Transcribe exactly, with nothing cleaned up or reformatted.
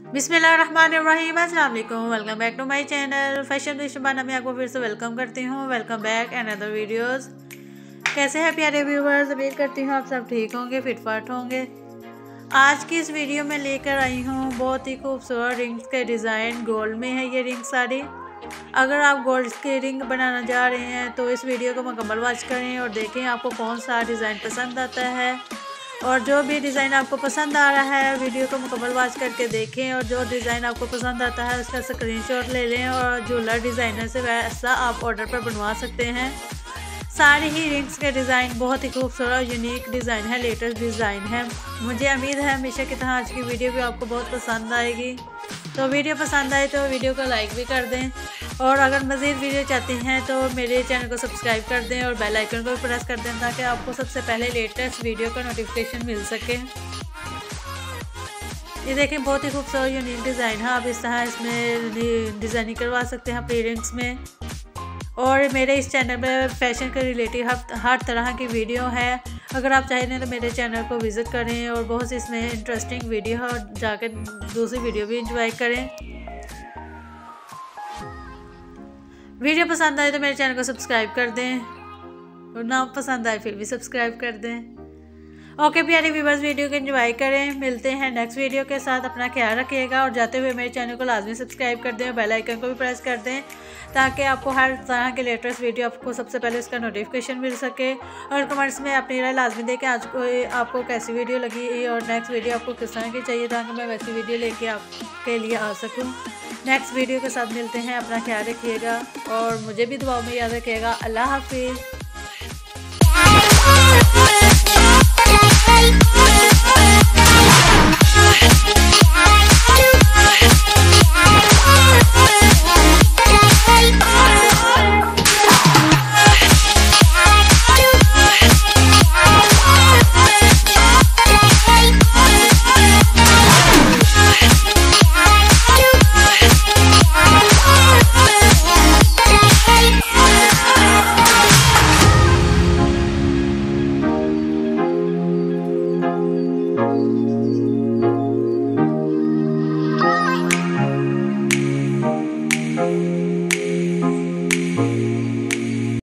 बिस्मिल्लाहिर्रहमानिर्रहीम, अस्सलाम वालेकुम। Welcome back to my channel fashion with Shabana. मैं आपको फिर से वेलकम करती हूँ। Welcome back and other videos. कैसे हैं प्यारे व्यूवर्स? उम्मीद करती हूँ आप सब ठीक होंगे, फिटफाट होंगे। आज की इस वीडियो में लेकर आई हूँ बहुत ही खूबसूरत रिंग्स के डिज़ाइन। गोल्ड में है ये रिंग सारी। अगर आप गोल्ड के रिंग बनाना जा रहे हैं तो इस वीडियो को मुकम्मल वॉच करें और देखें आपको कौन सा डिज़ाइन पसंद आता है। और जो भी डिज़ाइन आपको पसंद आ रहा है वीडियो को मुकम्मल वॉच करके देखें, और जो डिज़ाइन आपको पसंद आता है उसका स्क्रीनशॉट ले लें और ज्वेलर डिज़ाइनर से वैसा आप ऑर्डर पर बनवा सकते हैं। सारी ही रिंग्स के डिज़ाइन बहुत ही खूबसूरत यूनिक डिज़ाइन है, लेटेस्ट डिज़ाइन है। मुझे उम्मीद है हमेशा की तरह आज की वीडियो भी आपको बहुत पसंद आएगी। तो वीडियो पसंद आए तो वीडियो को लाइक भी कर दें, और अगर मज़ीद वीडियो चाहते हैं तो मेरे चैनल को सब्सक्राइब कर दें और बेल आइकन को भी प्रेस कर दें ताकि आपको सबसे पहले लेटेस्ट वीडियो का नोटिफिकेशन मिल सके। ये देखें बहुत ही खूबसूरत यूनिक डिज़ाइन है। आप इस तरह इसमें डिज़ाइनिंग करवा सकते हैं अपनी रिंग्स में। और मेरे इस चैनल में फ़ैशन के रिलेटेड हर हर तरह की वीडियो है। अगर आप चाहें तो मेरे चैनल को विज़िट करें और बहुत सी इसमें इंटरेस्टिंग वीडियो है, और जाकर दूसरी वीडियो भी इंजॉय करें। वीडियो पसंद आए तो मेरे चैनल को सब्सक्राइब कर दें, और ना पसंद आए फिर भी सब्सक्राइब कर दें। ओके प्यारे व्यूवर्स, वीडियो को एंजॉय करें। मिलते हैं नेक्स्ट वीडियो के साथ। अपना ख्याल रखिएगा और जाते हुए मेरे चैनल को लाजमी सब्सक्राइब कर दें और बेल आइकन को भी प्रेस कर दें ताकि आपको हर तरह के लेटेस्ट वीडियो आपको सबसे पहले उसका नोटिफिकेशन मिल सके। और कमेंट्स में अपनी राय लाजमी दें कि आज को आपको कैसी वीडियो लगी और नेक्स्ट वीडियो आपको किस तरह की चाहिए ताकि मैं वैसी वीडियो लेके आपके लिए आ सकूँ। नेक्स्ट वीडियो के साथ मिलते हैं। अपना ख्याल रखिएगा और मुझे भी दुआओं में याद रखिएगा। अल्लाह हाफिज़।